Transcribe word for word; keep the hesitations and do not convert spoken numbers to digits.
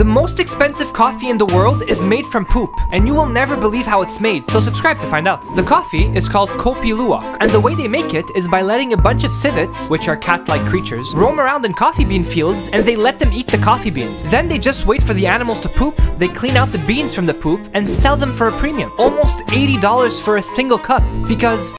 The most expensive coffee in the world is made from poop, and you will never believe how it's made, so subscribe to find out. The coffee is called Kopi Luwak, and the way they make it is by letting a bunch of civets, which are cat-like creatures, roam around in coffee bean fields, and they let them eat the coffee beans. Then they just wait for the animals to poop, they clean out the beans from the poop, and sell them for a premium. Almost eighty dollars for a single cup, because